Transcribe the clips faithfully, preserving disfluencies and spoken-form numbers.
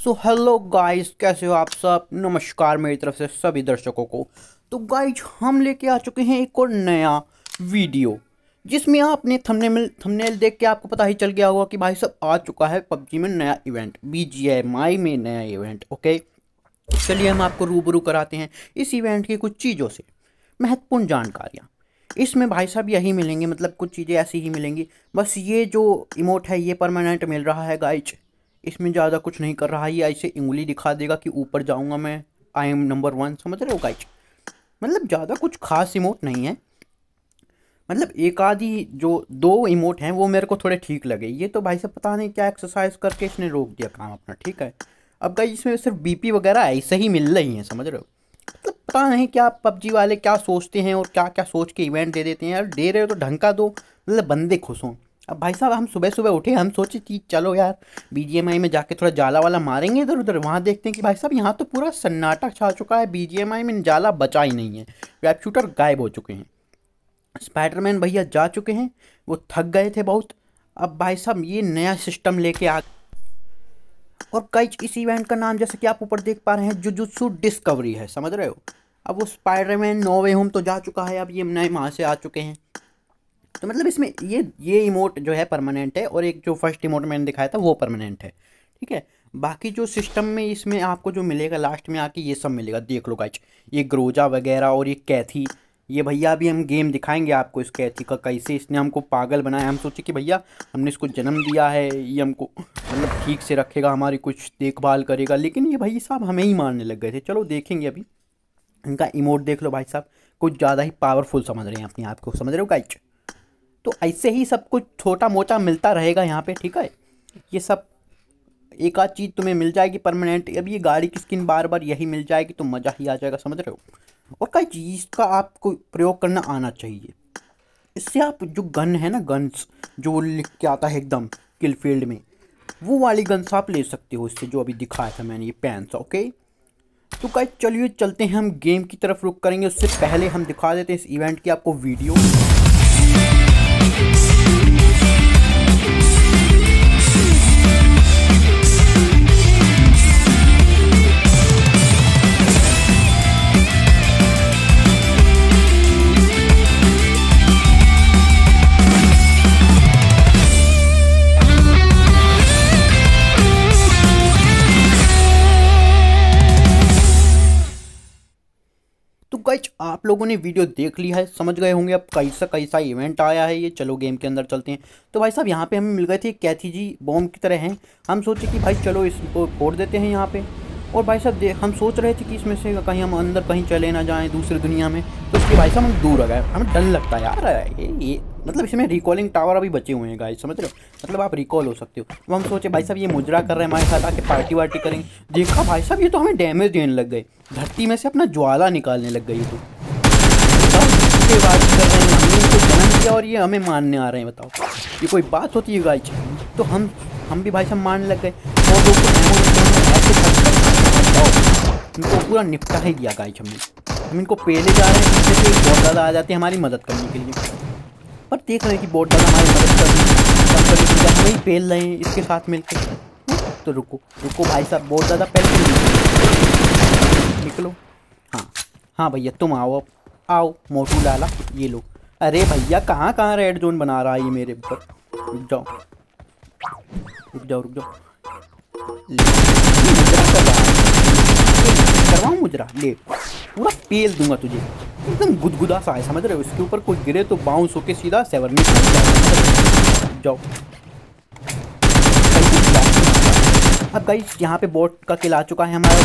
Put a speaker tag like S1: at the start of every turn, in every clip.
S1: So hello guys, कैसे हो आप सब। नमस्कार मेरी तरफ से सभी दर्शकों को। तो गाइस हम लेके आ चुके हैं एक और नया वीडियो, जिसमें आपने थंबनेल थंबनेल देख के आपको पता ही चल गया होगा कि भाई सब आ चुका है पबजी में नया इवेंट, बीजीएमआई में नया इवेंट। ओके, चलिए हम आपको रूबरू कराते हैं इस इवेंट की कुछ चीज़ों से, महत्वपूर्ण जानकारियाँ। इसमें भाई साहब यही मिलेंगे, मतलब कुछ चीज़ें ऐसी ही मिलेंगी। बस ये जो इमोट है ये परमानेंट मिल रहा है गाइज, इसमें ज़्यादा कुछ नहीं कर रहा है। ये ऐसे उंगली दिखा देगा कि ऊपर जाऊंगा मैं, आई एम नंबर वन, समझ रहे हो गाइज। मतलब ज़्यादा कुछ खास इमोट नहीं है। मतलब एक आधी जो दो इमोट हैं वो मेरे को थोड़े ठीक लगे। ये तो भाई साहब पता नहीं क्या एक्सरसाइज करके इसने रोक दिया काम अपना। ठीक है, अब गाइज इसमें सिर्फ बीपी वगैरह ऐसे ही मिल रही हैं, समझ रहे हो। मतलब पता नहीं क्या पबजी वाले क्या सोचते हैं और क्या क्या सोच के इवेंट दे देते हैं। यार दे रहे हो तो ढंग का दो, मतलब बंदे खुश हों। अब भाई साहब हम सुबह सुबह उठे, हम सोचे कि चलो यार बीजीएमआई में जाके थोड़ा जाला वाला मारेंगे इधर उधर। वहाँ देखते हैं कि भाई साहब यहाँ तो पूरा सन्नाटा छा चुका है, बीजीएमआई में जाला बचा ही नहीं है, वेब शूटर गायब हो चुके हैं। स्पाइडरमैन भैया जा चुके हैं, वो थक गए थे बहुत। अब भाई साहब ये नया सिस्टम लेके आ। और गाइज इस इवेंट का नाम जैसे कि आप ऊपर देख पा रहे हैं जुजुत्सु डिस्कवरी है, समझ रहे हो। अब वो स्पाइडरमैन नो वे होम तो जा चुका है, अब ये नए वहाँ से आ चुके हैं। तो मतलब इसमें ये ये इमोट जो है परमानेंट है, और एक जो फर्स्ट इमोट मैंने दिखाया था वो परमानेंट है। ठीक है, बाकी जो सिस्टम में इसमें आपको जो मिलेगा लास्ट में आके ये सब मिलेगा, देख लो गाइज। ये ग्रोजा वगैरह और ये कैथी, ये भैया अभी हम गेम दिखाएंगे आपको इस कैथी का, कैसे इसने हमको पागल बनाया। हम सोचे कि भैया हमने इसको जन्म दिया है, ये हमको मतलब ठीक से रखेगा, हमारी कुछ देखभाल करेगा, लेकिन ये भाई साहब हमें ही मारने लग गए थे। चलो देखेंगे अभी इनका इमोट, देख लो भाई साहब, कुछ ज़्यादा ही पावरफुल समझ रहे हैं अपने आप को, समझ रहे हो गाइज। तो ऐसे ही सब कुछ छोटा मोटा मिलता रहेगा यहाँ पे। ठीक है, ये सब एक आध चीज़ तुम्हें मिल जाएगी परमानेंट। अब ये गाड़ी की स्किन बार बार यही मिल जाएगी तो मज़ा ही आ जाएगा, समझ रहे हो। और कई चीज़ का आपको प्रयोग करना आना चाहिए। इससे आप जो गन है ना, गन्स जो वो लिख के आता है एकदम किल फील्ड में, वो वाली गन्स आप ले सकते हो इससे, जो अभी दिखाया था मैंने, ये पैंस। ओके, तो गाइस चलिए चलते हैं, हम गेम की तरफ रुक करेंगे। उससे पहले हम दिखा देते हैं इस इवेंट की आपको वीडियो। तो गाइज आप लोगों ने वीडियो देख लिया है, समझ गए होंगे अब कैसा कैसा इवेंट आया है ये। चलो गेम के अंदर चलते हैं। तो भाई साहब यहाँ पे हमें मिल गए थे कैथी जी, बॉम्ब की तरह हैं। हम सोचे कि भाई चलो इसको फोड़ देते हैं यहाँ पे। और भाई साहब देख, हम सोच रहे थे कि इसमें से कहीं हम अंदर कहीं चले ना जाएँ दूसरी दुनिया में, तो इसलिए भाई साहब हम दूर आ गए। हमें डर लगता है यार, ये ये मतलब इसमें रिकॉलिंग टावर अभी बचे हुए हैं गाइस, समझ रहे हो, मतलब आप रिकॉल हो सकते हो। तो हम सोचे भाई साहब ये मुजरा कर रहे हैं हमारे साथ, आके पार्टी वार्टी करेंगे। देखा भाई साहब ये तो हमें डैमेज देने लग गए, धरती में से अपना ज्वाला निकालने लग गई। तो के बात कर रहे हैं, हमने इनको जन्म दिया और ये हमें मारने आ रहे हैं, बताओ ये कोई बात होती है गाइस। तो हम हम भी भाई साहब मारने लग गए। और लोग इनको पूरा निपटा ही दिया गाइस हमने। हम इनको पेले जा रहे हैं, जैसे एक बहुत ज़्यादा आ जाते हैं हमारी मदद करने के लिए, पर देख रहे हैं कि बहुत ज़्यादा हमारी मदद कर रही है, हम नहीं पेल रहे हैं इसके साथ मिलकर। तो रुको रुको भाई साहब, बहुत ज़्यादा पहले निकलो। हाँ हाँ भैया तुम आओ, अब आओ मोटू लाला, ये लो। अरे भैया कहाँ कहाँ रेड जोन बना रहा है ये मेरे ऊपर। रुक जाओ रुक जाओ रुक जाओ, करवाऊँ मुजरा, ले पूरा पेल दूंगा तुझे, एकदम गुदगुदा सा है, समझ रहे हो। इसके ऊपर कोई गिरे तो बाउंस होके सीधा सेवन में जाओ। अब गाइस यहाँ पे बोट का किल आ चुका है हमारा,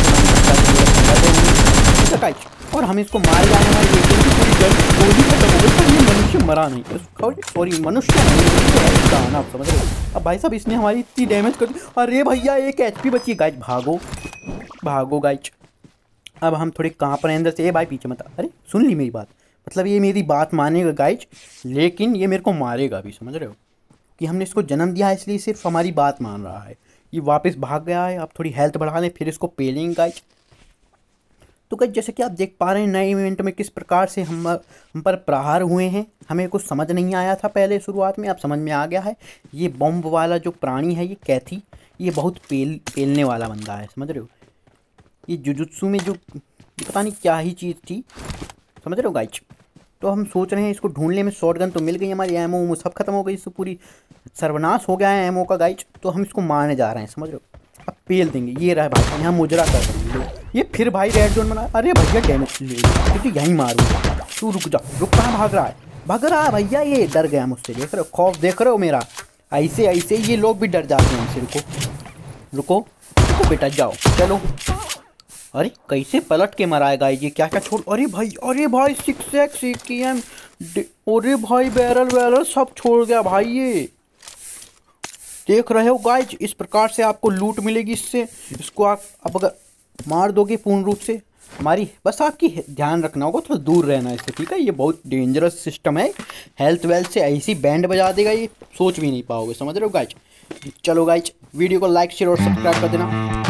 S1: और हम इसको मार जाए हमारी पूरी जड़ गोली खत्म हो गई, पर ये मनुष्य मरा नहीं, सॉरी मनुष्य नहीं, आप समझ रहे हो। अब भाई साहब इसने हमारी इतनी डैमेज कर दी। अरे भैया एक एचपी बची गाइस, भागो भागो गाइस। अब हम थोड़े कांप रहे हैं अंदर से। ए भाई पीछे मत, अरे सुन ली मेरी बात, मतलब ये मेरी बात मानेगा गाइस, लेकिन ये मेरे को मारेगा भी, समझ रहे हो, कि हमने इसको जन्म दिया है इसलिए सिर्फ हमारी बात मान रहा है। ये वापस भाग गया है, अब थोड़ी हेल्थ बढ़ा लें फिर इसको पेलेंगे गाइस। तो गाइज जैसे कि आप देख पा रहे हैं नए इवेंट में किस प्रकार से हम हम पर प्रहार हुए हैं। हमें कुछ समझ नहीं आया था पहले शुरुआत में, अब समझ में आ गया है। ये बॉम्ब वाला जो प्राणी है ये कैथी, ये बहुत पेल पेलने वाला बंदा है, समझ रहे हो। ये जुजुत्सु में जो ये पता नहीं क्या ही चीज़ थी, समझ रहे हो गाइज। तो हम सोच रहे हैं इसको ढूंढने में। शॉटगन तो मिल गई, हमारी एमओ उमो सब खत्म हो गई, इससे पूरी सर्वनाश हो गया है एमओ का गाइज। तो हम इसको मारने जा रहे हैं, समझ रहे हो। अब पेल देंगे, ये रहा भाई यहाँ मुजरा कर देंगे। ये फिर भाई रेड जोन बना, अरे भैया डैमेज ले तो यहीं मारूंगा। तू रुक जा, रुक कहाँ भाग रहा है, भाग रहा है भैया, ये डर गया मुझसे, देख रहे हो खौफ देख रहे हो मेरा। ऐसे ऐसे ये लोग भी डर जाते हैं हमसे। रुको रुको रुको बेटा, जाओ चलो। अरे कैसे पलट के मरा है गाइस, ये क्या क्या छोड़, अरे भाई अरे भाई सिक्स एक्स की एम, अरे भाई बैरल वैरल सब छोड़ गया भाई। ये देख रहे हो गाइज, इस प्रकार से आपको लूट मिलेगी इससे। इसको आप अब अगर मार दोगे पूर्ण रूप से हमारी, बस आपकी ध्यान रखना होगा, थोड़ा दूर रहना है इससे, ठीक है। ये बहुत डेंजरस सिस्टम है, हेल्थ वेल्थ से ऐसी बैंड बजा देगा ये सोच भी नहीं पाओगे, समझ रहे हो गाइज। चलो गाइज वीडियो को लाइक शेयर और सब्सक्राइब कर देना।